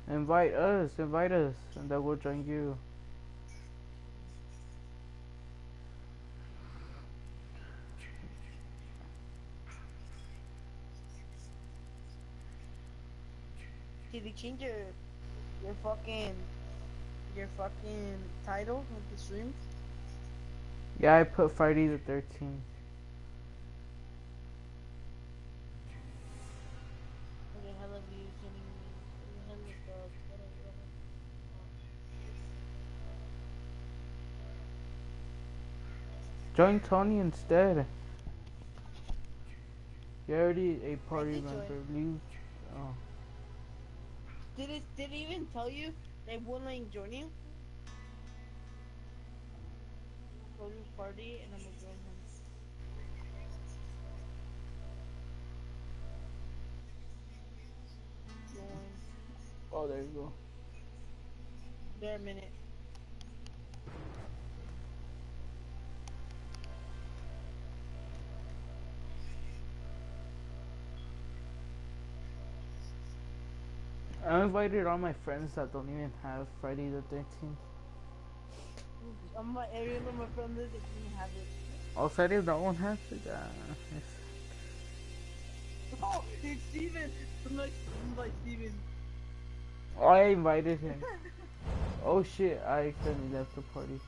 invite us, and then we'll join you. Did you change your fucking title of the stream? Yeah, I put Friday the 13th. Okay, hella views, hella stuff, whatever. Join Tony instead. You're already a I party did join. member. Leave. Oh. Did it even tell you they won't like join you? Go to his party and I'm gonna join him. Join. Oh, there you go. There a minute. I invited all my friends that don't even have Friday the 13th. I'm like every one of my friends that didn't have it. Oh, Friday that one has it? Oh, it's Steven! I'm like Steven. Oh, I invited him. Oh shit, I accidentally left the party.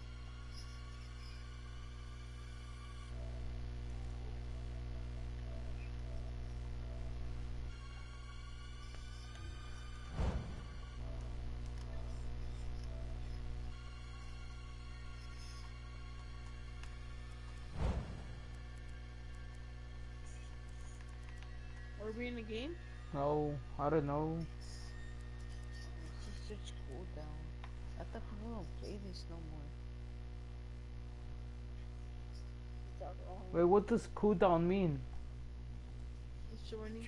Are we in the game? No, I don't know. It's just such cooldown. I thought people don't play this no more. It's out wrong. Wait, what does cooldown mean? It's joining.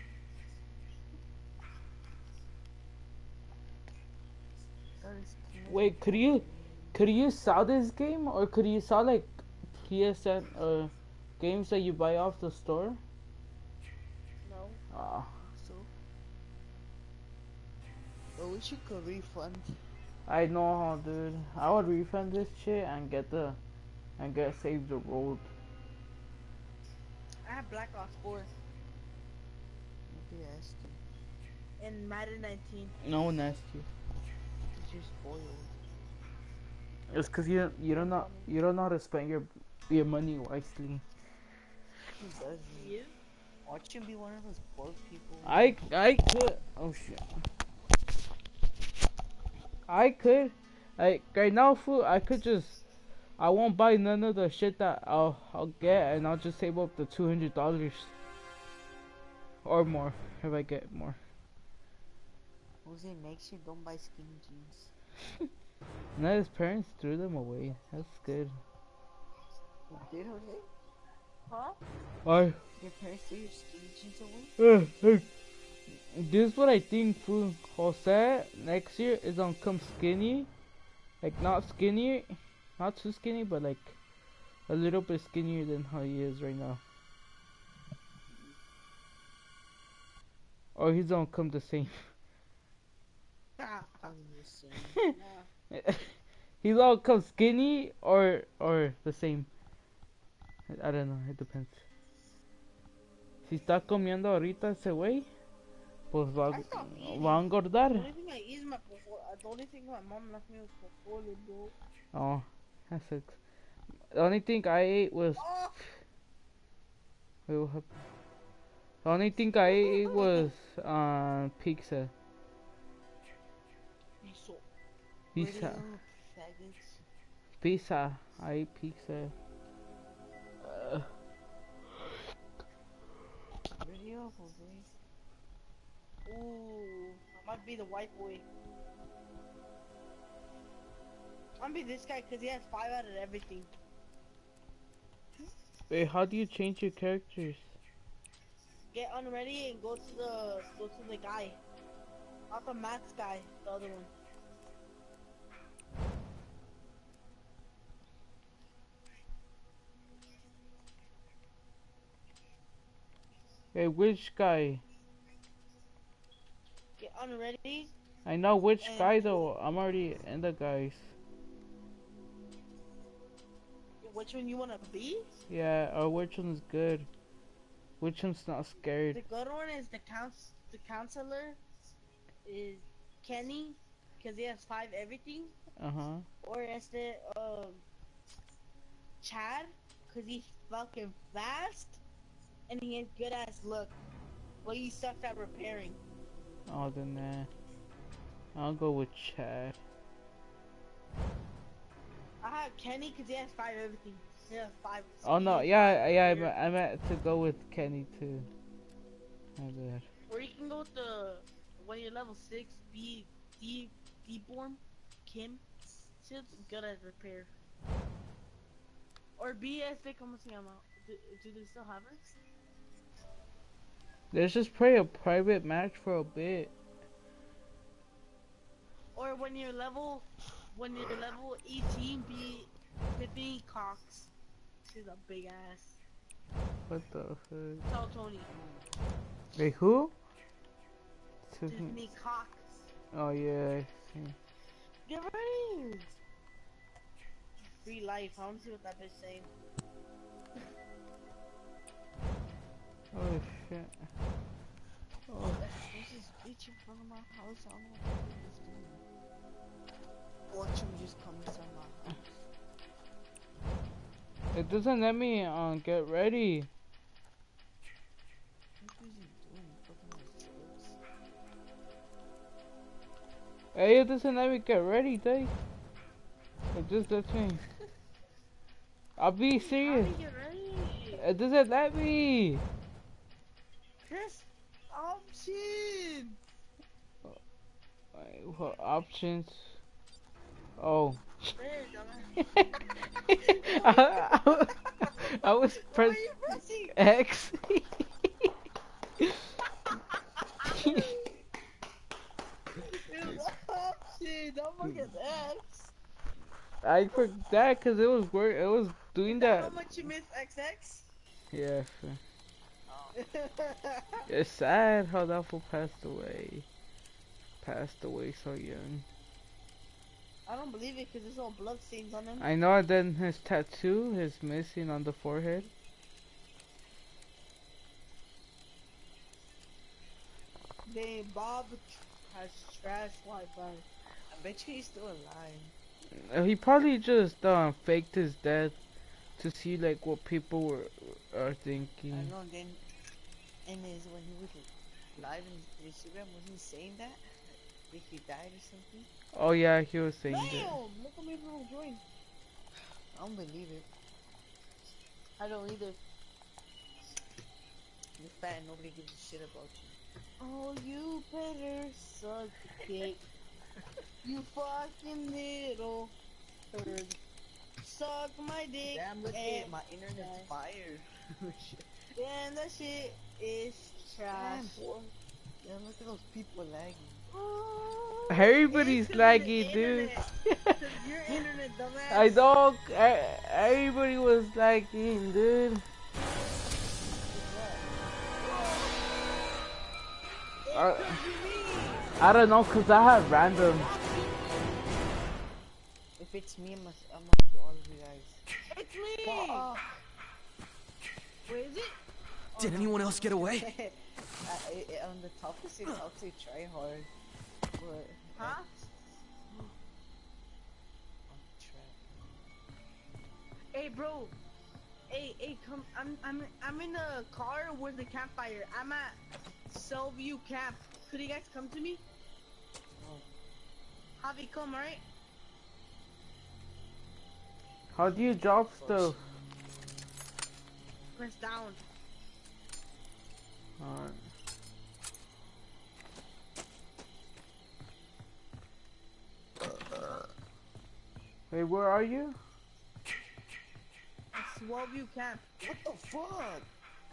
Wait, could you sell this game, or could you sell like PSN games that you buy off the store? No. Ah, So, but we should go refund. I know, dude. I would refund this shit and get Save the World. I have Black Ops 4 Maybe ask you. and Madden 19. No one asked you. Cause you're spoiled. It's cause you don't know how to spend your money wisely. Who doesn't? Yeah. Watch him be one of those poor people. I could. Oh shit. I could. Like right now, fool. I could just. I won't buy none of the shit that I'll get, and I'll just save up the $200 or more if I get more. Jose, next year don't buy skinny jeans. And then his parents threw them away. That's good. You did, Jose? Huh? I. Your parents threw your skinny jeans away? This is what I think, fool. Jose next year is gonna come skinny, like not skinny, not too skinny, but like a little bit skinnier than how he is right now. Or he's gonna come the same. Probably the same. He's all come skinny or the same. I don't know. It depends. Si está comiendo ahorita ese güey, pues I stopped eating. va a The engordar. only thing I eat is my the only thing my mom left me was popcorn, bro. Oh, that sucks. The only thing I ate was. Oh! Wait, what happened? The only thing I ate was pizza. Miso. Pizza. Radio, faggots. Pizza. I ate pizza. Radio, Jose. Ooh, I might be the white boy. I'm gonna be this guy because he has 5 out of everything. Wait, how do you change your characters? Get unready and go to the guy. Not the maths guy, the other one. Hey, which guy? Get unready I know which And guy though. I'm already in the guys. which one you wanna be? Yeah, or which one's good? Which one's not scared? The good one is the counselor is Kenny, cause he has 5 everything. Uh-huh. Or is the Chad, cause he's fucking fast and he has good ass look, but he sucks at repairing. Oh, then I'll go with Chad. I have Kenny cause he has 5 everything. He has 5. Oh no, speed, yeah, 5 yeah, repair. I meant to go with Kenny too. My bad. Or you can go with the when you're level 6, Deborn, Kim. She's good at repair. Or B, ¿cómo se llama? Do they still have her? Let's just play a private match for a bit. Or when you're level 18, be Tiffany Cox. She's a big ass. What the fuck? Tell Tony. Wait, who? Tiffany Cox. Oh yeah, I see. Get ready. Free life. I want to see what that bitch saying. Oh shit. Oh, There's this bitch in front of my house. I don't know what the fuck it's doing. Watch him just come inside my house. it doesn't let me get ready. What is he doing? Fucking with sticks? Hey, it doesn't let me get ready, dude. It just lets me. I'll be How serious. do you get ready? It doesn't let me. Press option. Wait, what options? Oh. There, dumbass. I was What are pressing you pressing? X. It's option. Don't forget X. I forgot because it was it was doing Is that that. how much you miss XX? Yeah, sure. It's sad how that fool passed away. Passed away so young. I don't believe it because there's all blood stains on him. I know, and then his tattoo is missing on the forehead. Dang, Bob has trash Wi-Fi. I bet you he's still alive. He probably just faked his death to see like what people are thinking. I know. Then, and is when he was live in Instagram, was he saying that? Like he died or something? Oh yeah, he was saying that. Damn! Look how many people joined. I don't believe it. I don't either. You're fat and nobody gives a shit about you. Oh, you better suck the dick. You fucking little turd. Suck my dick. Damn, look and at my internet's fired. Damn, that shit is trash. Damn, boy. Yeah, look at those people lagging. Oh, Everybody's it's 'cause of the laggy, dude. internet. 'Cause your internet, dumbass. I know. Everybody was lagging, dude. It Uh, could be me. I don't know, cause I have random. If it's me, I'm gonna kill all of you guys. It's me. Fuck. Where is it? Did anyone else get away? On the top it says I'll say try hard. But Huh? on track. Hey, bro. Hey, come. I'm in the car with the campfire. I'm at Selview Camp. Could you guys come to me? Oh, Javi, come, alright? How do you drop stuff? Press down. Alright. Wait, where are you? Selview Camp. what the fuck?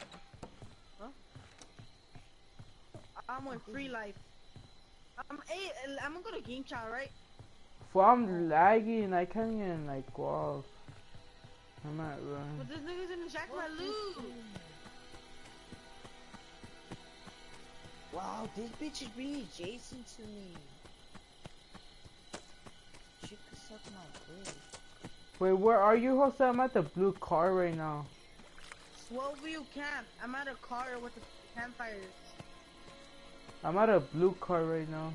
I'm on free life. Hey, I'm gonna go to game chat, right? Well, I'm lagging. I can't even like go off. I'm at run. But this nigga's gonna jack my loot. Wow, this bitch is bringing Jason to me. suck my dick. Wait, where are you, Jose? I'm at the blue car right now. Swellview Camp. I'm at a car with the campfires. I'm at a blue car right now.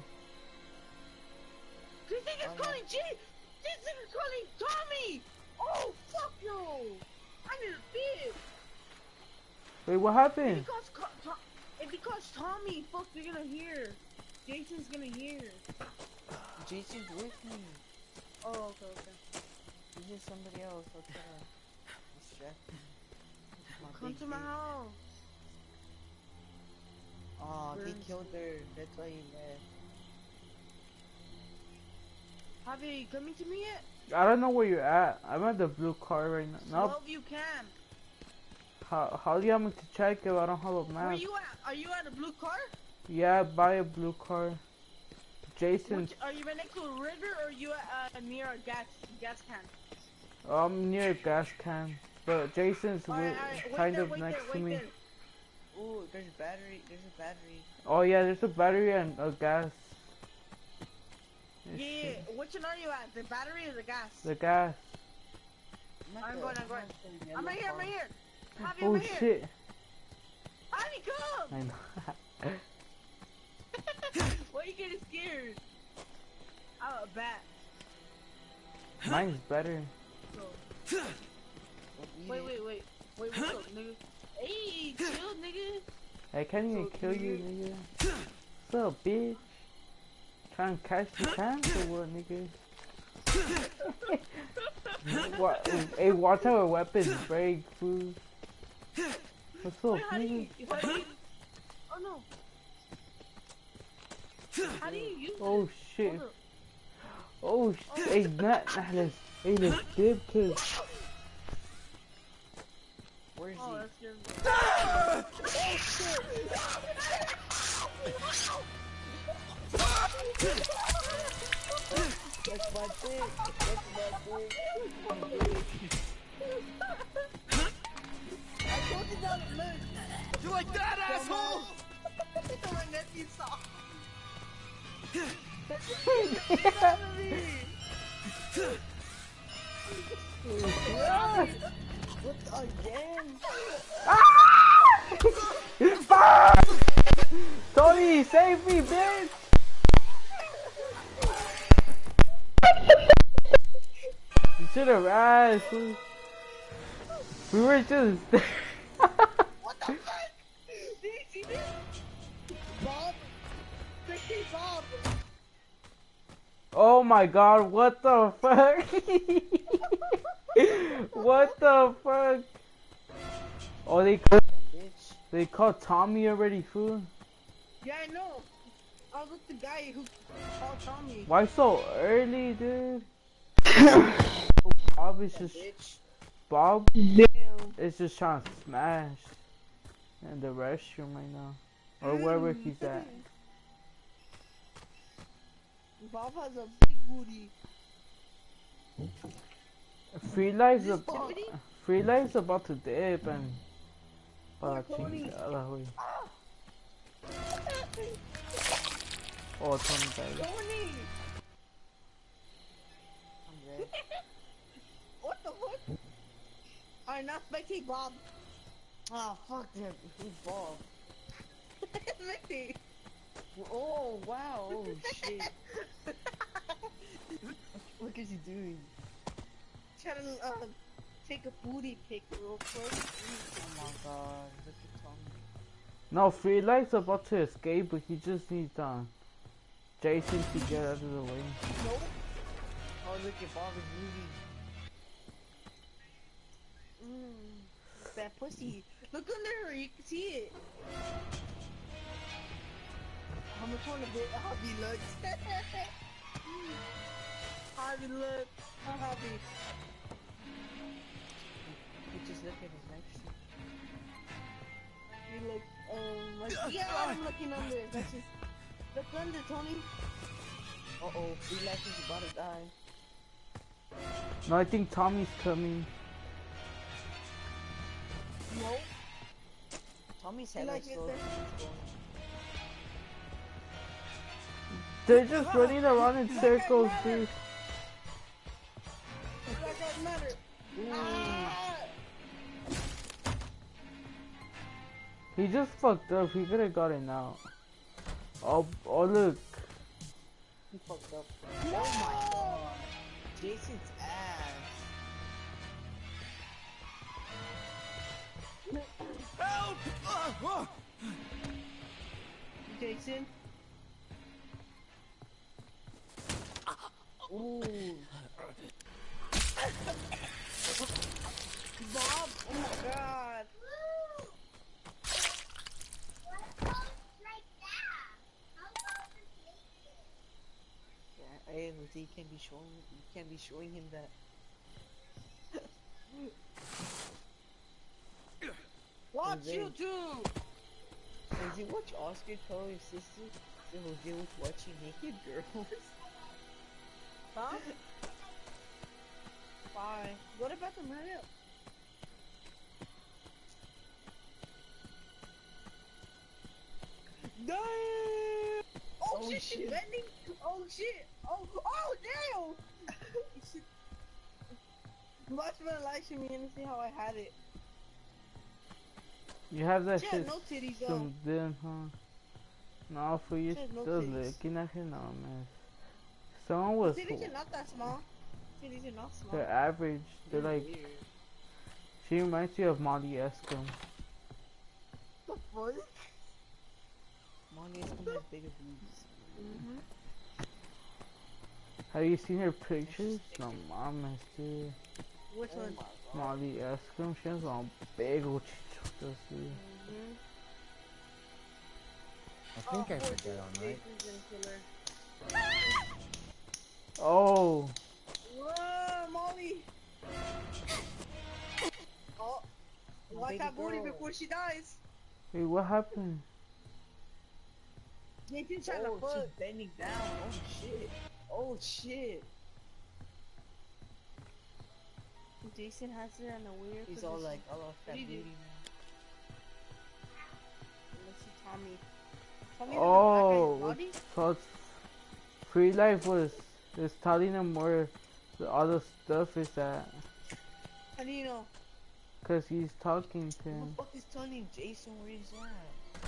This nigga's calling G! This nigga's calling Tommy! Oh, fuck no! I need a bitch! Wait, what happened? If he calls Tommy, fuck, they're gonna hear. Jason's gonna hear. Jason's with me. Oh, okay. He's just somebody else. I'll try to distract him. Come to my house. Oh, he killed her. That's why he left. Javier, you coming to me yet? I don't know where you're at. I'm at the blue car right now. Nope. Swellview Camp. How do you want me to check if I don't have a map? Where you at? Are you at a blue car? Yeah, buy a blue car. Jason. Are you right next to a river or are you near a gas can? I'm near a gas can. But Jason's kind of next to me. Ooh, there's a battery. There's a battery. Oh yeah, there's a battery and a gas. Yeah, which one are you at? The battery or the gas? The gas. I'm going. I'm right here. Javi, Oh I'm right here. shit. Javi, come! I know. Why are you getting scared? Oh, a bat. Mine's better. Wait, what's up, nigga? Hey, chill, nigga. I can't even kill you, nigga. What's up, bitch? Trying to catch the chance or what, nigga? What? Hey, watch our weapons break, fool. What's up, nigga? Oh no. How do you use it? Oh shit. Oh shit. Hey, let's dip, cause. Where's he? That's good. Oh shit! That's my thing. That's my thing. I told you not to look. You like that, asshole? My nephew saw. What again? Fuck! Tony, save me, bitch! You should have ran, fool. We were just. What the fuck? Did you see this? Bob? Ricky Bob! Oh my god, what the fuck? What the fuck? Oh, they called Tommy already, fool? Yeah, I know. I was with the guy who called Tommy. Why so early, dude? Bob is just Bob is just trying to smash in the restroom right now, or wherever he's at. Bob has a big booty. Free Life's about to dip and. Tony. Oh, Tony died. Tony! I'm dead. What the fuck? Alright, now spectate Bob. Ah, fuck him. Who's Bob? Spectate. Oh, wow. Oh, shit. What is he doing? Trying to take a booty pic real quick. Oh my god. Look at Tommy. No, Free Life's about to escape, but he just needs Jason to get out of the way. Nope. Oh, look at Bob is moving. That pussy. Look under her, you can see it. How much on a bit? Hobby looks. Hobby look. Hobby. You just look at his legs. You look, like, yeah, I'm looking under. That's just, look under, Tony. Uh-oh, Free Life is about to die. No, I think Tommy's coming. No. Tommy's Free head Life is is slow. there. They're just running around in circles, dude. He just fucked up. He could have gotten out. Oh look. He fucked up. Oh my god. Jason's ass. Help! Jason. Ooh. Bob. Oh my god. Yeah, hey, Jose, you can't be showing him that. Watch Jose. you too. Jose, watch Oscar tell his sister that Jose was watching naked girls. Huh? Bye. Go to bathroom, hurry up. Damn! Oh, shit, she's bending! Oh shit! Oh damn! Watch my live stream and see how I had it. You have that She shit had no titties though. zoomed in, huh? No, for you She has no still titties. looking at him, no man. Someone was Titties are not that small. Titties are not small. they're average. They're like Weird. she reminds you of Molly Escom. The fuck? Molly is gonna have bigger boobs. Mm-hmm. Have you seen her pictures? No mames, dude. Which Oh one? my god. Molly Escom, she has a big old chichotas, dude. Mm-hmm. I think I put that on, right? Oh, Whoa, Molly! Oh, watch Baby that booty girl. before she dies. wait, what happened? Jason's trying to Oh, fuck. she's bending down. Oh shit. Oh shit. Jason has it on a weird He's position. all like, I lost that What do you do? booty now. Let's see Tommy. Tommy's Oh, in the back of his body? so it's Free Life is telling him where all the stuff is at, How do you know? cause he's talking to Who him. the fuck is telling Jason where he's at?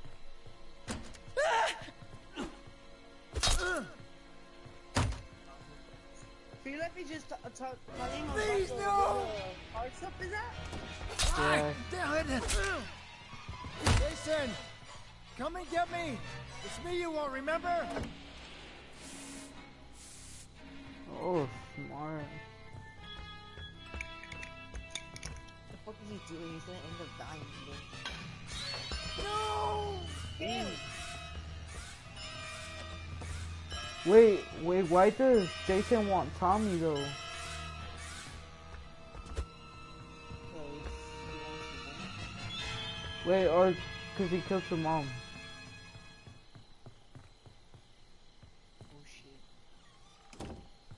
Feel like he's just telling him Please, about no! the hard stuff is at? Yeah. Damn it! Jason! Come and get me! It's me you won't remember! Oh, smart. What the fuck is he doing? He's gonna end up dying again. No! Damn. Wait, why does Jason want Tommy though? Because he wants to win. Wait, or cause he killed your mom. Oh shit.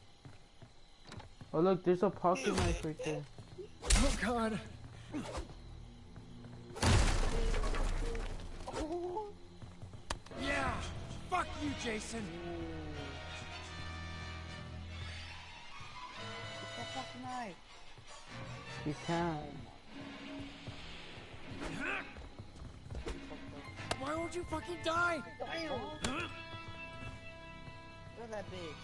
Oh look, there's a pocket knife right there. Oh god! Oh, Yeah! Fuck you, Jason! Get that fucking knife. He can't. Why won't you fucking die? damn. Kill that bitch.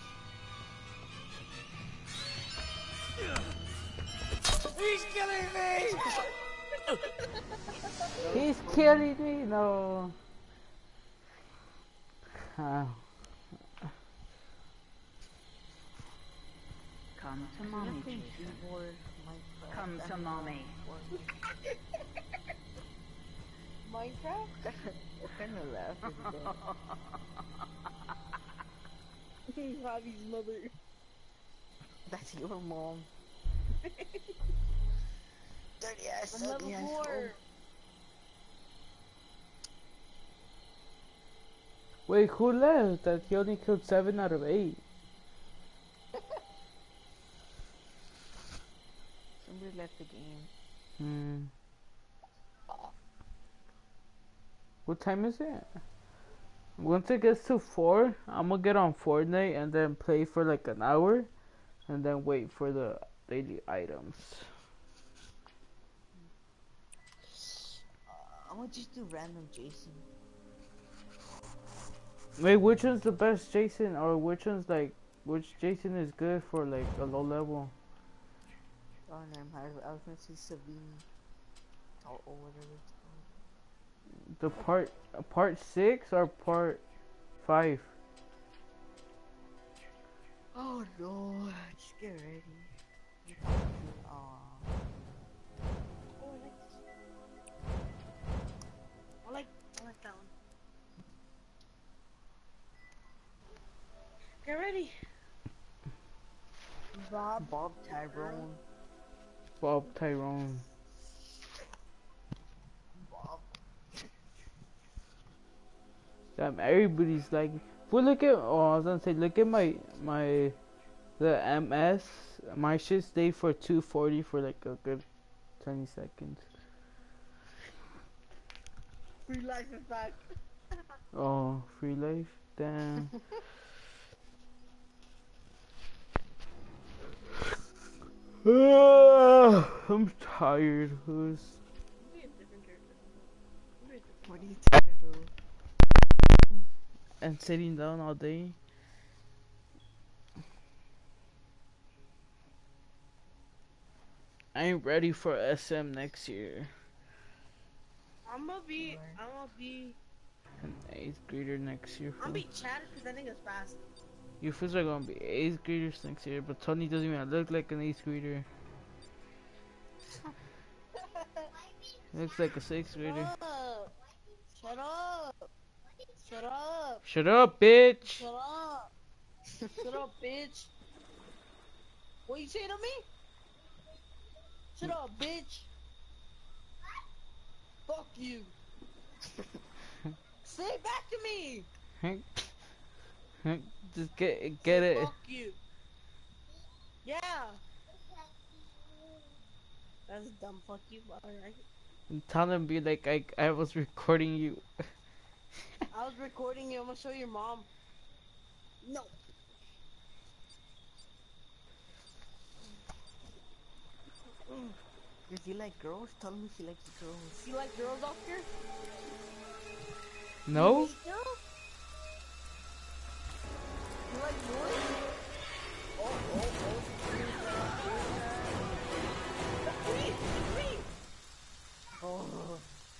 He's killing me! He's killing me, no. Come to mommy, Jason. More Minecraft. Come to mommy. Minecraft? What kind of laugh is that? Robbie's mother. That's your mom. Dirty ass, I'm ugly level ass 4. hoe. Wait, who left? That he only killed 7 out of 8. Somebody left the game. Hmm. What time is it? Once it gets to 4, I'm gonna get on Fortnite and then play for like an hour, and then wait for the daily items. I'm I'm gonna just do random Jason. Wait, which one's the best Jason, or which one's like, which Jason is good for like a low level? Oh, never mind. I was gonna say Savini. Or whatever it's called. The part 6 or part 5? Oh no, just get ready. Aww. Oh, I like that one. Get ready. Bob Tyrone. Bob Tyrone. Bob. Damn, everybody's like, well, look at, oh, I was gonna say, look at the MS, my shit stayed for 240 for like a good 20 seconds. Free life is back. Oh, free life, damn. I'm tired, who's? Be a different character. Be a different- What are you talking about? And sitting down all day. I ain't ready for SM next year. I'm gonna be An 8th grader next year. I'm gonna Fool. be Chad because that nigga's fast. You fools are gonna be 8th graders next year, but Tony doesn't even look like an 8th grader. He looks like a 6th grader. Shut up! Shut up! Shut up, bitch! Shut up! Shut up, bitch! What you say to me? Shut up, bitch! Fuck you! Say it back to me! Just get it. Fuck you. Yeah. That's a dumb fuck you, but alright. Tell them, be like, I was recording you. I was recording you. I'm gonna show your mom. No. Does he like girls? Tell him he likes girls. You like girls off here? No? You like boys? Oh,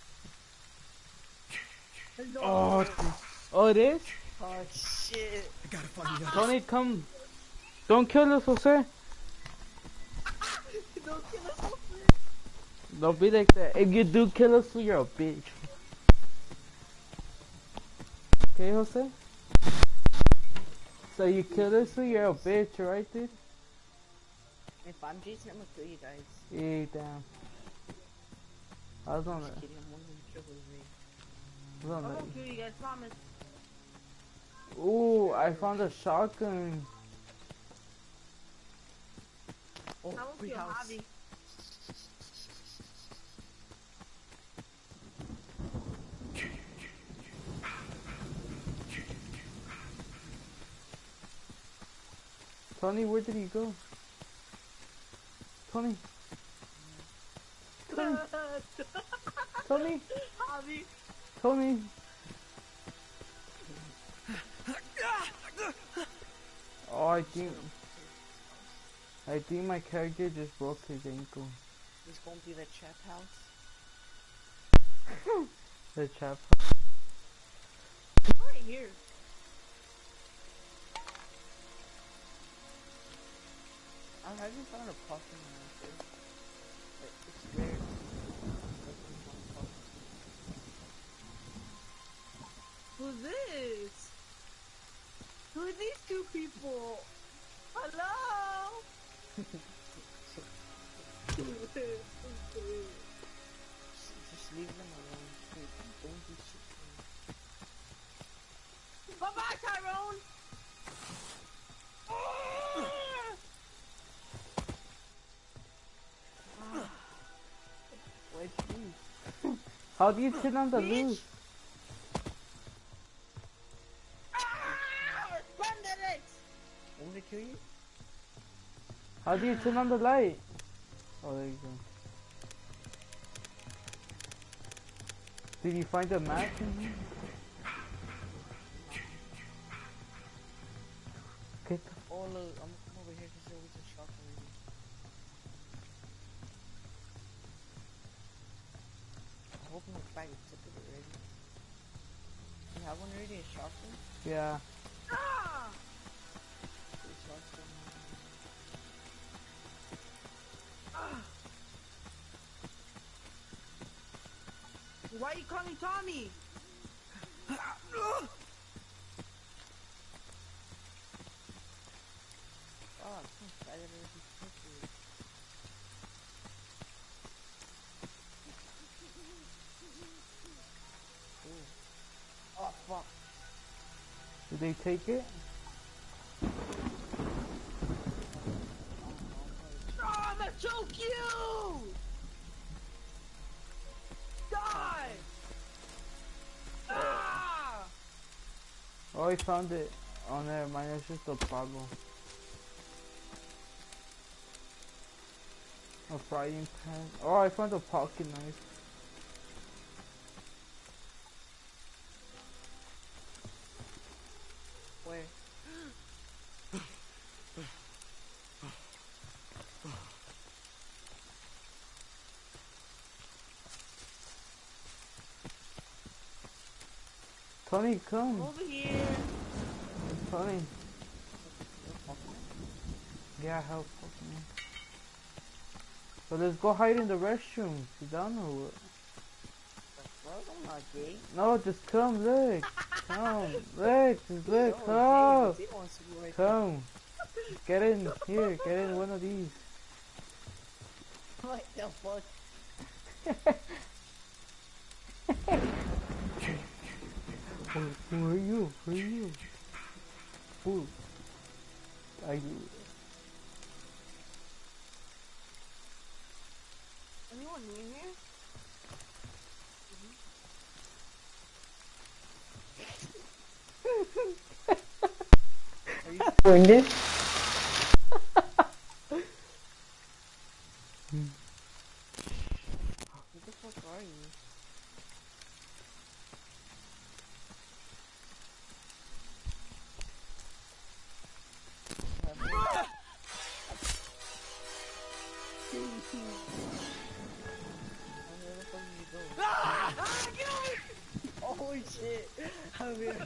Oh, it is? oh shit. I gotta find the others. Tony, come. Don't kill us, Jose. Don't kill us. Don't be like that. If you do kill us, you're a bitch. Okay, Jose? So you kill us, you're a bitch, right, dude? If I'm Jason, I'm gonna kill you guys. Yeah, damn. I was on Just that. kidding, I'm only gonna kill Jose. I was on I'm that. gonna kill you guys, promise. Ooh, I found a shotgun. Oh, I won't free kill house. Javi. Tony, where did he go? Tony? Tony? Tony? Javi. Tony? Oh, I think my character just broke his ankle. He's going to the trap house. The chap. Right here. I haven't found a puffin around here. It's rare. Who's this? Who are these two people? Hello? Just leave them alone. Don't do shit. Bye bye, Tyrone. Wait, please. How do you turn on the Bitch. loose? Run that X. Want me to kill you? How do you turn on the light? Oh, there you go. Did you find a map? Okay. Oh look, I'm gonna come over here because there was a shark already. I'm hoping the bag took it already. You have one already, a shark one? Yeah. Ah! Three sharks on Ah! Why you calling Tommy? Oh, I'm so excited already. Ooh. Oh fuck. Did they take it? Oh, I'm gonna choke you! Die! Ah! Oh, I found it. Oh, never mind. It's just a problem. A frying pan. Oh, I found a pocket knife. Where? Tony, come. Over here. Tony. Yeah, help me. So let's go hide in the restroom. You down or what? Well, I'm not gay. No, just come, look. Come, look, just look, No, come. Jay wants to go right Come. Get in here, get in one of these. there. What the fuck? Who are you? Who are you? Who? Are you? Anyone in here? Are you doing this? What the fuck are you? Where the fuck did you go? Ah, get away! Oh shit! I'm here.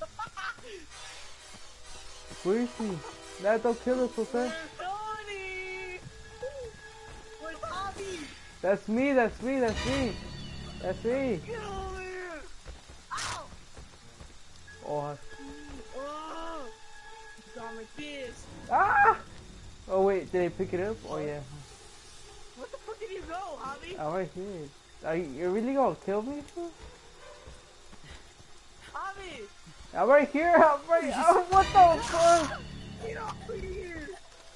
Where is he? Nah, don't kill us, okay? Where's Tony? Where's Tommy? That's me, that's me, that's me. That's me. Get over here! Ow! Oh, Oh! Got my fist. ah! Oh wait, did I pick it up? Oh yeah. What the fuck did you go, Javi? I'm right here. Are you really gonna kill me, fool? Javi! I'm right here, I'm right. Oh, what the fuck? Get off of here!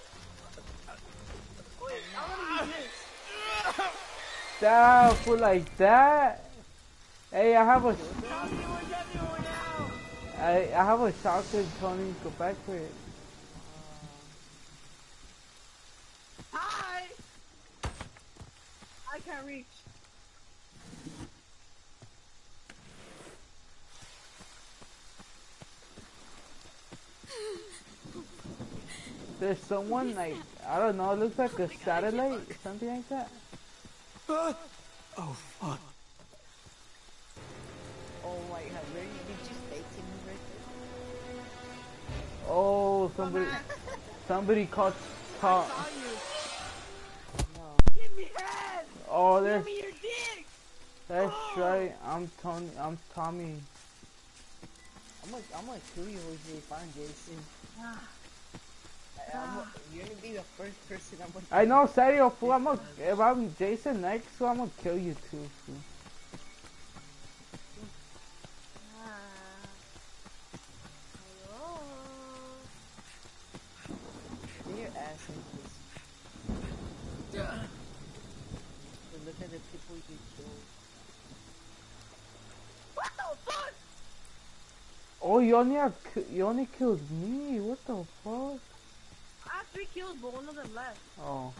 Wait, I wanna use this. Down, fool, like that? Hey, I have a, Tommy, where's everyone now? I have a shotgun, Tony. Go back for it. Hi! I can't reach. There's someone like, I don't know, it looks like a satellite, something like that. Oh, fuck. Oh my god, really? Did you fake him right there? Oh, somebody caught I top. saw you. No. Give me head! Oh, Give there's, me your dick! that's right. I'm Tommy. I'm gonna kill you, Jose, if I'm Jason. You're gonna be the first person I'm gonna I know, serio, fool. If I'm Jason next, so I'm gonna kill you too, fool. Hello? Get your ass in this. But look at the people you killed. What the fuck? Oh, you only killed me. What the fuck? I have 3 kills, but one of them left. Oh.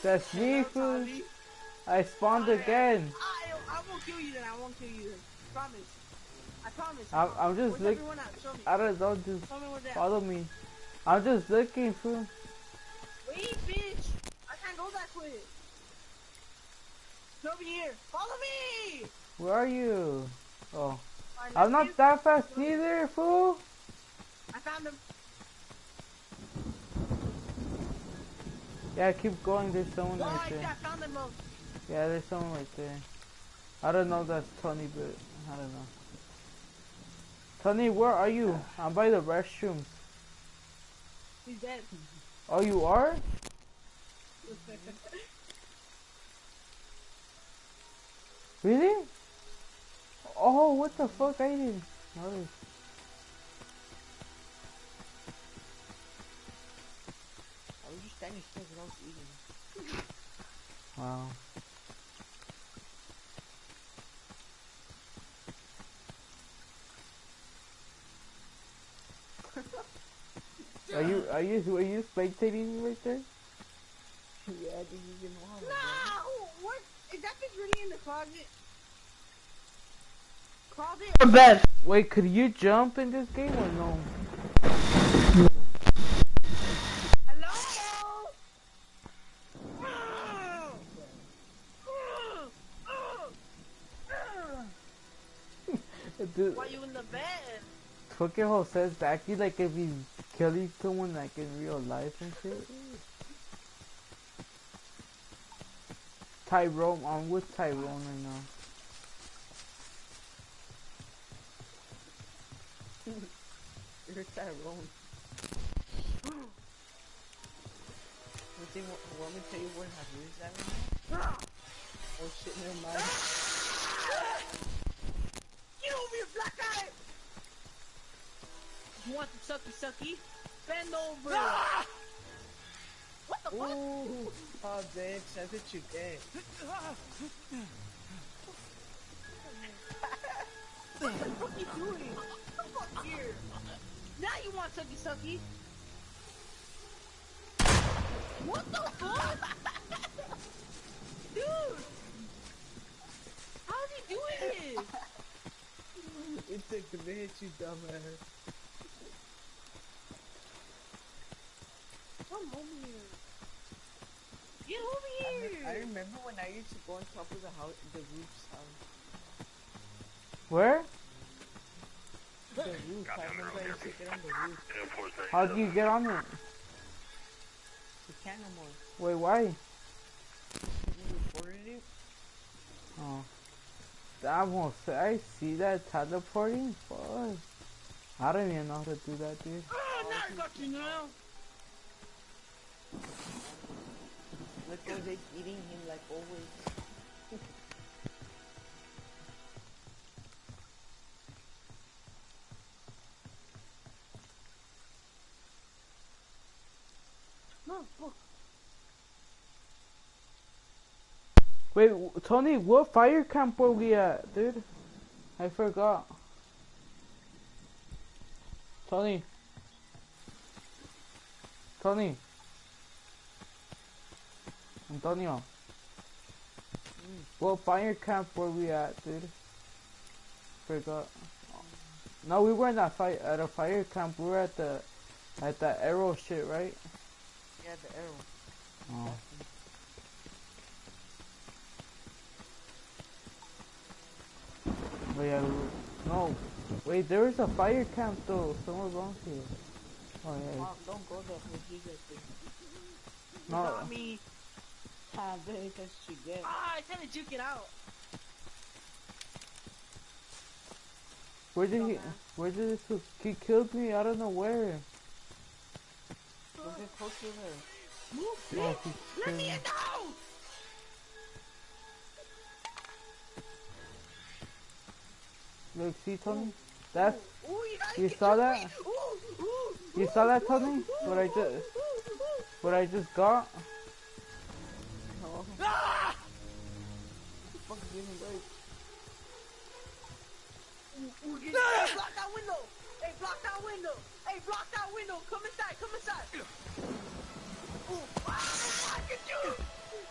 That's me, fool. Tommy. I spawned Alright. again. I won't kill you then. I won't kill you then. Promise. I promise. I'm just Where's looking. everyone at? Show me. I don't know, just Show me where they're at. follow me. I'm just looking, fool. Wait, bitch. I can't go that quick. Come here. Follow me. Where are you? Oh, Alright, I'm next not that fast neither, fool. I found him. Yeah, keep going. There's someone Oh, right I there. found him. Yeah, there's someone right there. I don't know if that's Tony, but I don't know. Tony, where are you? I'm by the restrooms. He's dead. Oh, you are? Really? Oh, what the fuck? I didn't notice. I was just standing still because I was eating. Wow. Are you spectating me right there? Yeah, I think you can know. No! What? Is that bitch really in the closet? Closet or bed? Wait, could you jump in this game or no? Hello? Dude, Why you in the bed? fucking whole says acting like if he's killing someone like in real life and shit. Tyrone, I'm with Tyrone right now. You're Tyrone. Want me to tell you where Javier is at right now? Oh shit, never mind. Get over here, black guy! You want the sucky? Bend over! What the fuck? Ooh, oh bitch, that's what you get. What the fuck you doing? Get the fuck here! Now you want sucky? What the fuck? Dude! How's he doing this? It's a glitch, you dumbass. Come over here. Get over here! I remember when I used to go on top of the house, the roof's house. Where? The roof, I remember I used to get on the roof. How do you get on it? You can't no more. Wait, why? You reported it? Oh. Damn, Jose, I see that teleporting? Fuck. I don't even know how to do that, dude. Oh, now I got you now! Look, Jose's eating him like always. Wait, Tony, what fire camp were we at, dude? I forgot. Tony. Antonio. What fire camp were we at, dude? Forgot. No, we weren't at a fire camp. We were at the arrow shit, right? Yeah, the arrow. Oh. But yeah, no. Wait, there is a fire camp though, somewhere around here. Oh yeah. Mom, don't go there, he'll do that thing. No. Not me. Ah, bitch, that's what you get. Ah, I tried to juke it out. Where did he killed me? I don't know where. Don't get close to her. Move, Oh, bitch! he Let killed me me. in the house! Look, see Tony? That's Ooh, you get saw your that? feet. Ooh, ooh, You ooh, saw that, ooh, Tony? ooh, What I ooh, just ooh, what I just got? No. Ah! Fuck, give me break. Ooh, hey, block that window! Hey, block that window! Hey, block that window! Come inside! Ooh, ah, I can do it!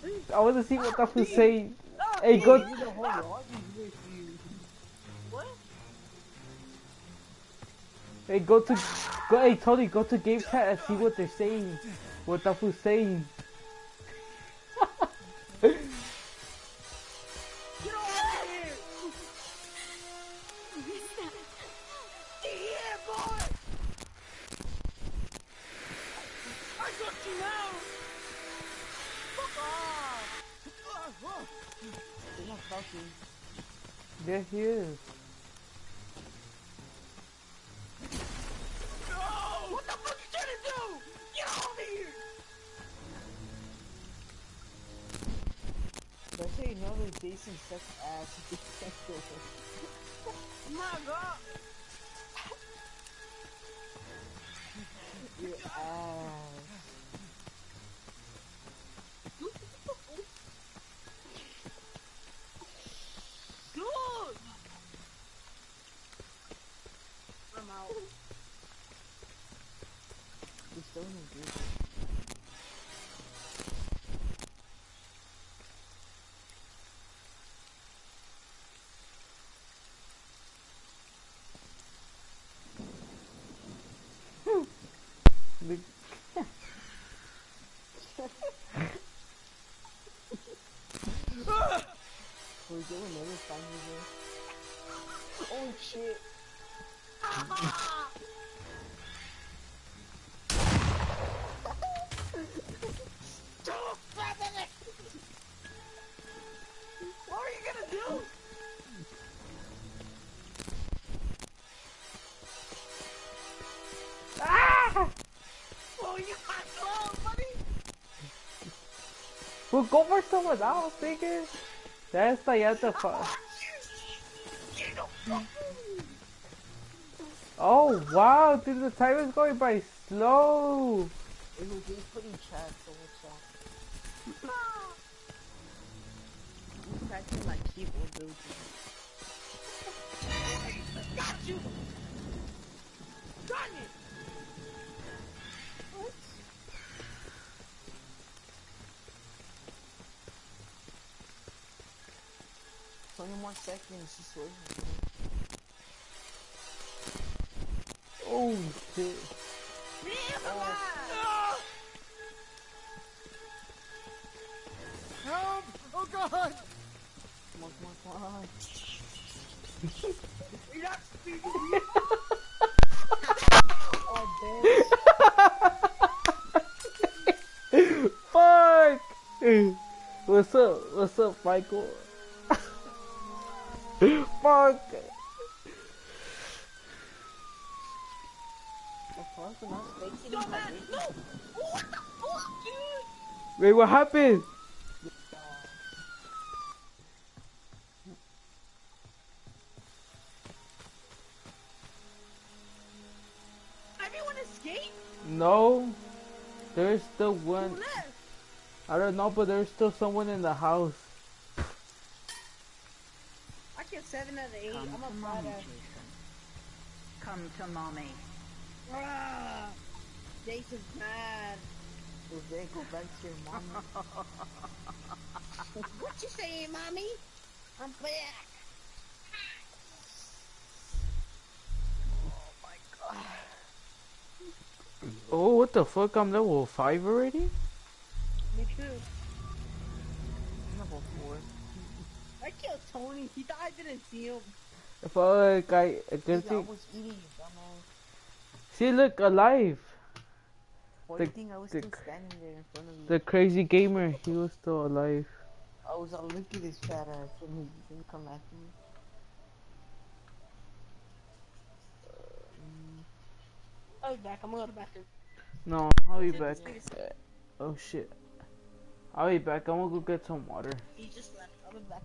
I want to see what the fuck saying. Hey, go. Maybe the whole lobby's with you. What? Hey, go. Hey, Tony, go to game chat and see what they're saying. What the fuck saying. Get over here! Yeah, boy! I got you now! Fuck off! They're not fucking. There he is. No! What the fuck you trying to do? Get over here! That's how you know they're basing sex ass. My god! Your ass. Dude! I'm out. You're still in the group. We're doing another time here. Oh shit. What are you gonna do? Oh, you got close, buddy! Well, go for someone else, nigga. That's like at the fuck. Oh wow, dude, the time is going by slow. It was just putting chat, so what's up? I'm scratching my keyboard, dude. Got you! Got it! 20 more seconds, just wait. Oh shit. Help! Oh god! Come on. You're not speaking. Oh, Fuck! What's up, Michael? Fuck! No, man! No! What the fuck, dude? Wait, what happened? Everyone escaped? No, there's still one. Who left? I don't know, but there's still someone in the house. I killed 7 out of 8. Come I'm to a mommy, badass. Jason. Come to mommy. Ah, Jason's mad. Jose, go back to your mom. What you saying, mommy? I'm back. Oh, what the fuck? I'm level 5 already? Me too. I'm level 4. I killed Tony. He thought I didn't see him. Fuck, I I can see. was eating, you dumbass. See, look, alive. Why The- do you think I was the- still standing there in front of you? The crazy gamer, he was still alive. I was all, look at this fat ass, and he didn't come after me. I'll be back. I'm gonna go to the bathroom. No, I'll be back. Oh shit. I'll be back. I'm gonna go get some water. He just left. I'll be back.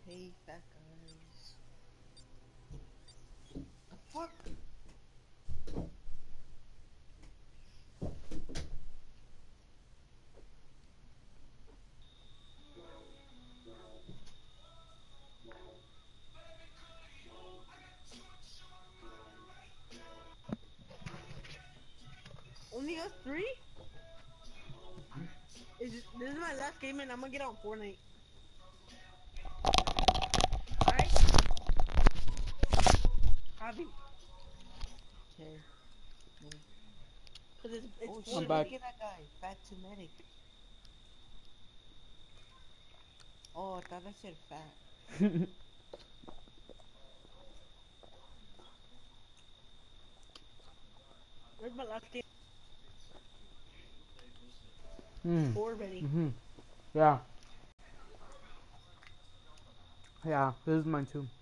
hate fat guys. The fuck? Only us three? This is my last game and I'm gonna get on Fortnite. Alright? Javi. Okay. Cause it's Oh Fortnite. shit, I'm back. look at that guy. Fat to medic. Oh, I thought I said fat. Where's my last game? Mm. Already. Yeah. Yeah, this is mine too.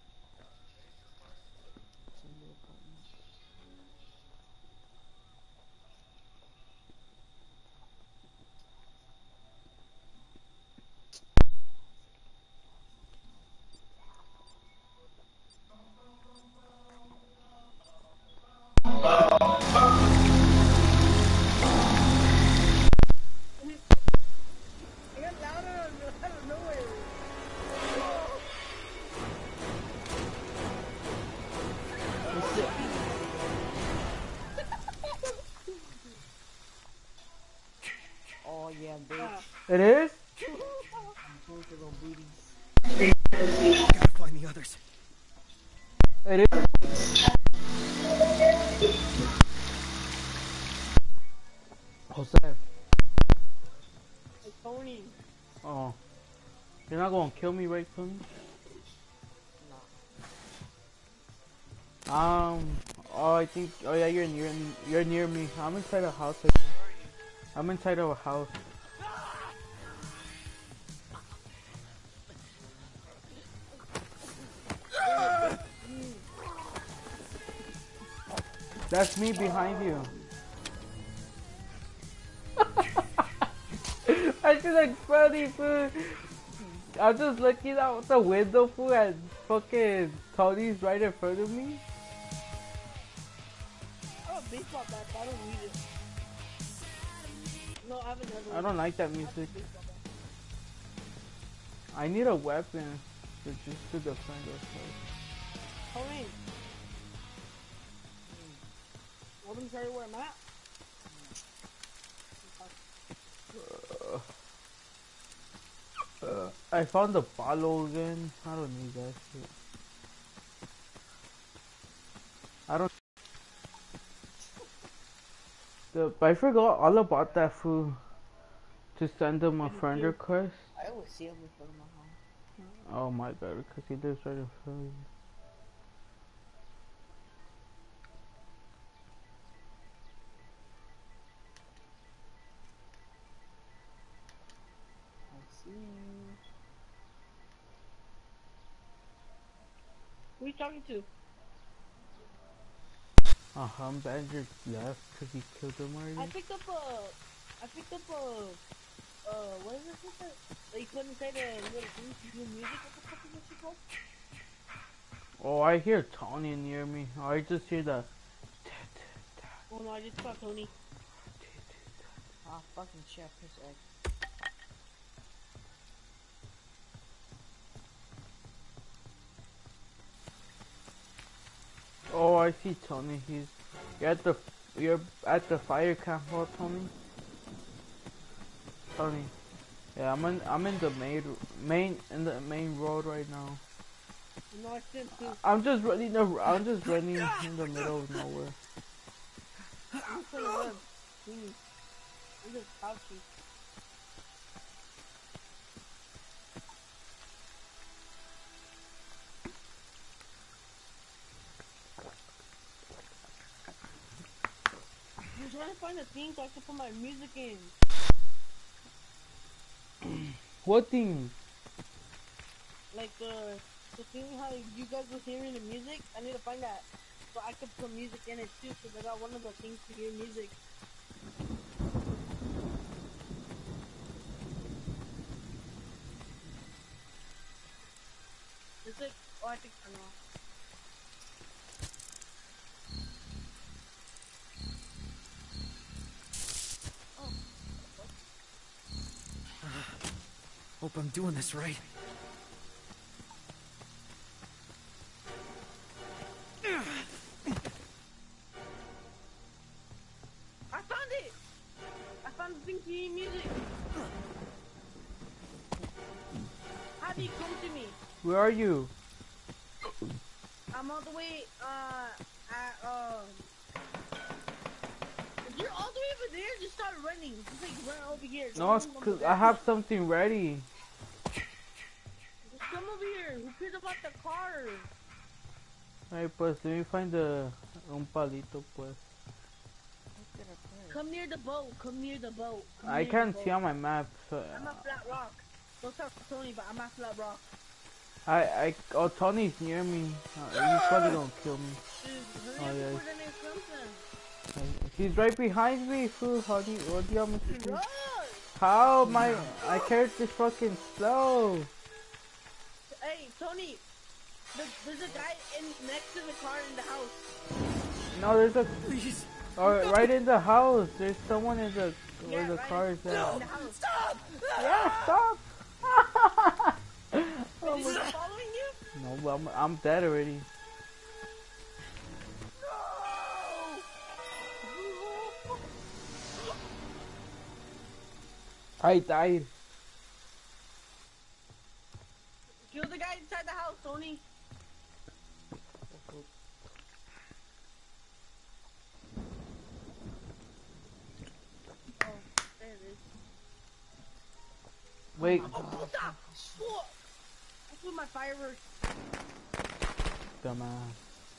I got louder out of nowhere. Oh yeah, bitch. It is? Both of them booties. Gotta find the others. It is? Jose. It's Tony. Oh. You're not gonna kill me, right, Tony? Oh, I think, oh yeah, you're near me. I'm inside a house. I'm inside of a house. That's me behind you. I feel like funny, fool. I'm just looking out the window, fool, and fucking Tony's right in front of me. I have a baseball bat, but I don't need it. No, I have another one. I don't like that music. I need a weapon to just to defend ourselves. Tony. Want me to tell you where I'm at? I found the bottle again. I don't need that shit. I don't. I forgot all about that fool. To send him a friend request. I always see him in front of my house. Oh my god, because he lives right in front of you. I see him. Who are you talking to? Badger left because he killed him already. I picked up a, what is this shit that you put inside a little thing to do music? What the fuck is this shit called? Oh, I hear Tony near me. Oh, I just hear the. Oh no, I just saw Tony. Ah, fucking chef his egg. Oh, I see Tony. You're at the fire camp, oh, Tony. Tony. Yeah, I'm in the main road right now. No, I see him too. I'm just running in the middle of nowhere. I'm trying to run. I'm just crouching. I'm trying to find a thing so I can put my music in. What thing? Like the thing how you guys were hearing the music. I need to find that so I can put music in it too. Cause I got one of the things to hear music. Hope I'm doing this right. I found it! I found the thing to hear music. How do you come to me? Where are you? I'm all the way, if you're all the way over there, just start running. Just like run over here. No, it's cause I have something ready. Just come over here. Who cares about the car? Alright, pues, let me find un palito, pues. Come near the boat. Come near the boat. Come I near can't the see boat. on my map. So, I'm at Flat Rock. Don't talk to Tony, but I'm at Flat Rock. oh, Tony's near me. He's probably gonna kill me. Dude, Oh, hurry yeah. up before the next comes then. He's right behind me, fool. What do you want me to do? Run! How? I carried this fucking slow. Hey, Tony. There's a guy next to the car in the house. No, there's a, Please. right in the house. There's someone in the, where Yeah, the right car is in at. the house. Stop! Yeah, stop. Is he following you? No, but I'm dead already. I died. Kill the guy inside the house, Tony. Oh, there it is. Wait, Oh, puta! Oh, I threw my fireworks. dumbass.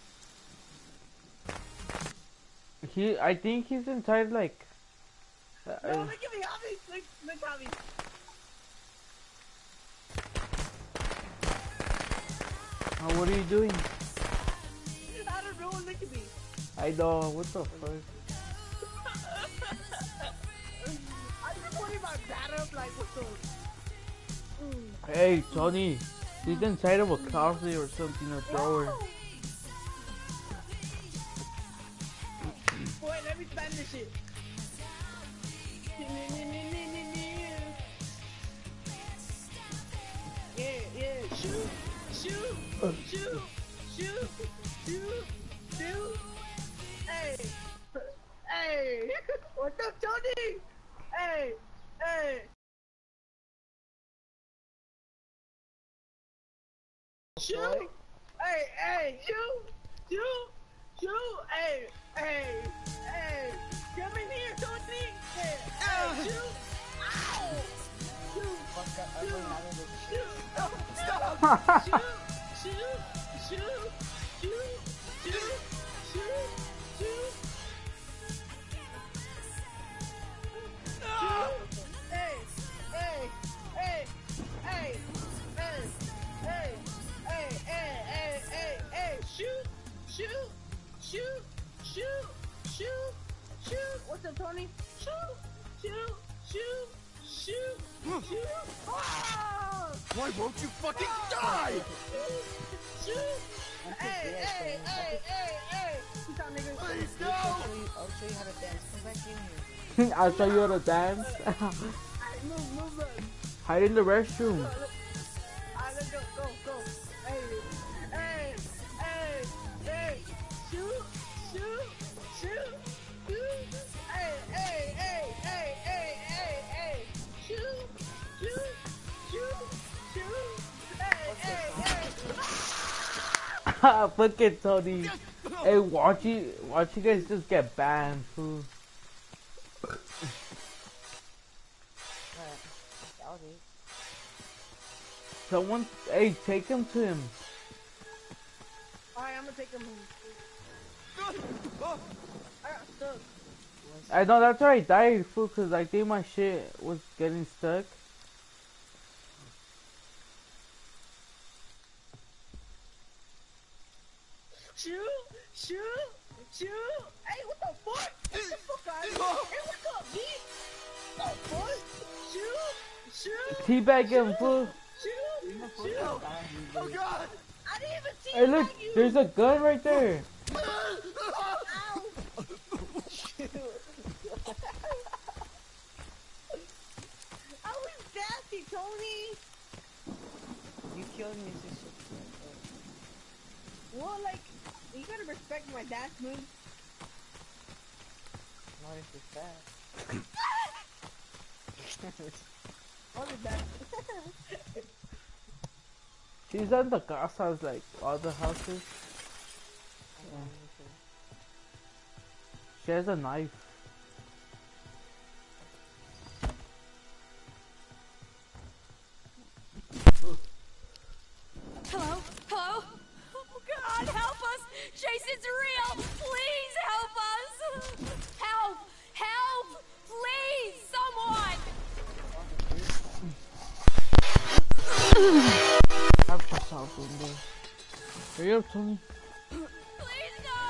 I think he's inside, like. No, look at me, Javi! Look, Javi! Oh, what are you doing? I don't know, look at me. I know. What the fuck? I'm just putting my bat up like, what's up? Hey, Tony. He's inside of a closet or something, a drawer. Boy, let me stand this shit. Yeah, shoot, shoot, shoot, shoot, shoot, shoot. Hey, hey, what's up, Tony? Hey, hey. Shoot, hey, shoot, hey, come in here, Tony. Hey, shoot, ow, shoot, What's up, Tony? Shoot! Ah! Why won't you fucking die? Shoot! Hey! Peace out, nigga. Please, no! I'll show you how to dance. Come back in here. I'll show you how to dance. Hey, move, look. Hide in the restroom. Look. Let's go. Hey! Shoot! Hey! Shoot! Hey! Fuck it, Tony. Hey, watch you guys just get banned, fool. Someone, hey, take him to him. Alright, I'm gonna take him home. I got stuck. I know that's where I died, fool, cause I think my shit was getting stuck. Shoot! Hey, what the fuck? Get the fuck out of here! Hey, what's up, B? What the fuck? Shoot! Teabag him, fool. Shoot! Oh god! I didn't even see Hey, look, there's a gun right there. I was dancing, Tony. You killed me, sister. Well, like, you gotta respect my dance moves. Not if it's fast. All the dance. She's at the casas like all the houses. She has a knife. Hello? Hello? Oh God, help us! Jason's real! Please help us! Help! Help! Please, someone! Have yourself in there. Hurry up, Tony. Please no!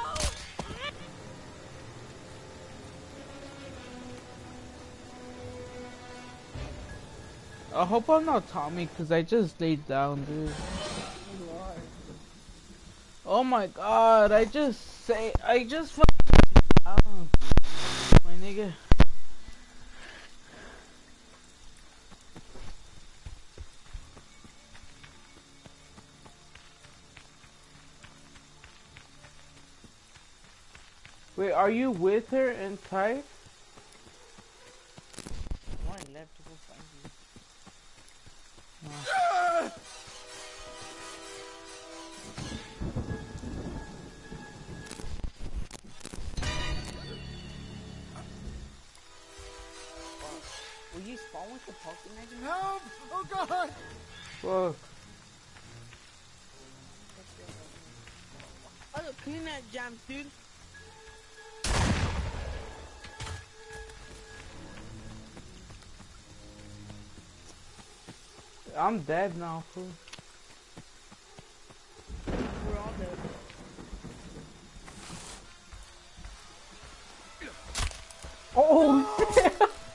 I hope I'm not Tommy, cause I just laid down, dude. Oh my God! I just fucking my nigga. Wait, are you with her inside? One left to go find you. Will you spawn with the poking knife? Help! Oh God! Fuck. Oh, clean that jam, dude. I'm dead now, fool. We're all dead. Oh shit!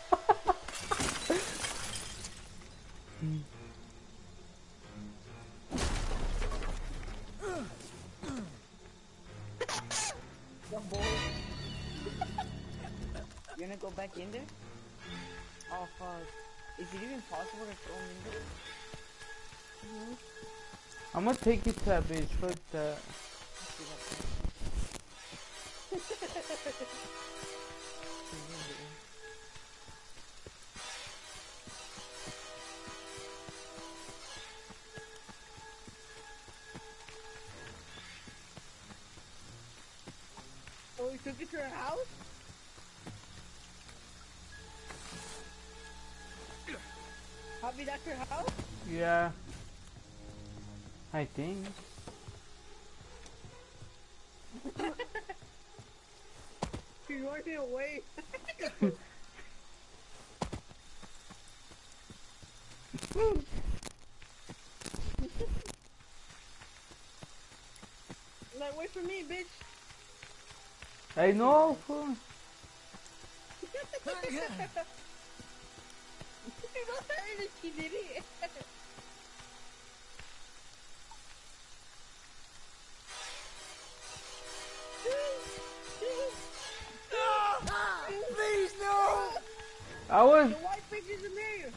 You wanna go back in there? Oh fuck. Is it even possible to throw him in there? I'm gonna take you to that bitch. Fuck that. Oh, we took it to her house? Happy that's her house? Yeah. I think. She's running away. Like, wait for me, bitch. I know, fool. You know that she did it. Please, no! I was. The white bitch is in there.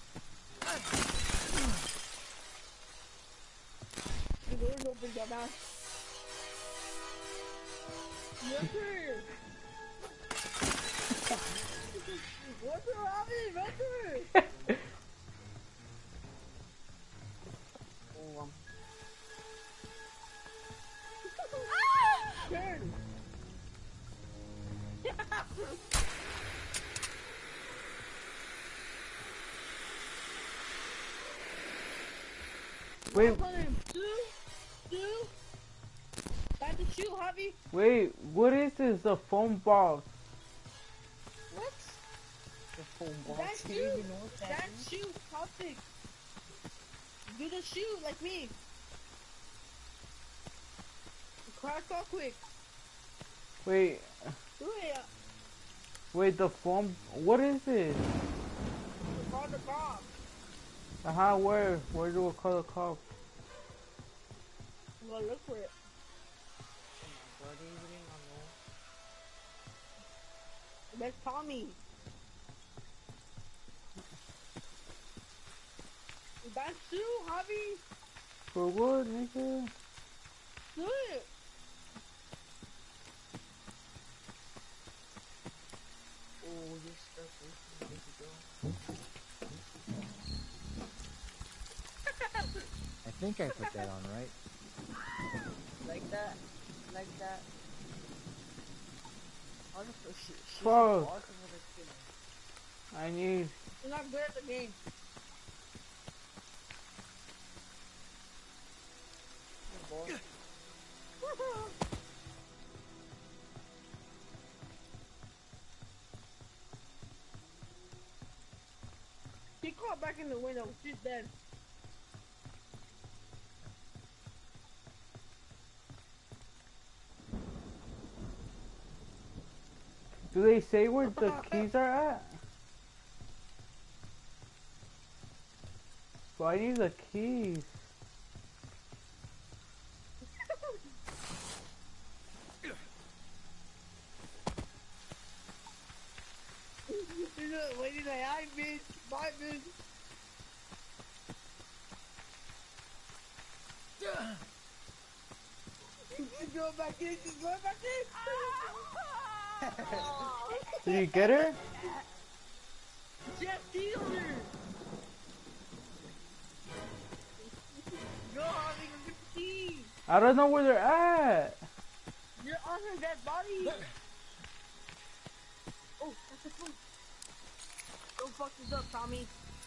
The door's open, dumbass. Yes, sir. What's the Robin? Run to her. Oh, Turn. Wait, Two. Back to shoot, Javi. wait. What is this? The phone box? What? the phone box. That's You you. even know what that That's is? shoot. Topic. Do the shoot like me. Crash all quick. Wait, Do it. wait. The phone. What is it? Call the cops. Where? Where do we call the cops? gonna look for it. God, you didn't know. That's Tommy. That's true, Javi. For what, nigga? Do it. Oh, this stuff is difficult. I think I put that on right. Like that. Like that. How the fuck she's Fuck. walking with a skin. I need. You're not good at the game. Boy. She caught back in the window. She's dead. Do they say where the keys are at? Well, I need the keys. Wait till I hide, bitch. Bye, bitch. She's going back in. She's going back in. Did you get her? Jeff killed her. Go, Harvey, go get the keys. I don't know where they're at. You're on her dead body. Oh, that's a food. Don't fuck this up, Tommy.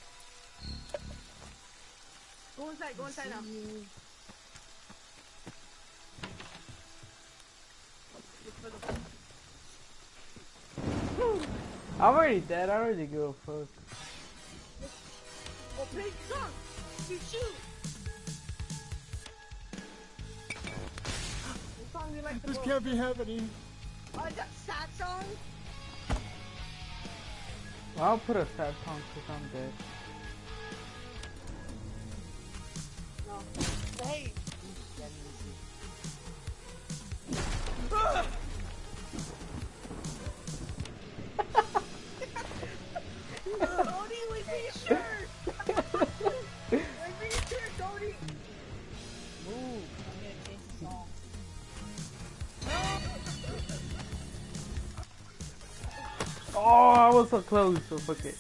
Go inside now. Look for the- I'm already dead. I already give a fuck. Oh, play the song. Shoot. What song do you like the This most? can't be happening. Oh, that sad song? Well, I'll put a sad song because I'm dead. No. Hey. Cody, leave me your shirt! Leave me your shirt, Cody! Move. I'm gonna change the song. Oh, I was so close. So fuck it.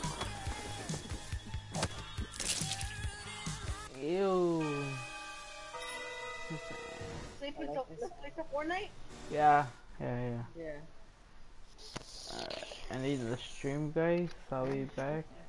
Ew. Let's play some Fortnite? Yeah. Yeah. Alright, I need the stream, guys. I'll be back.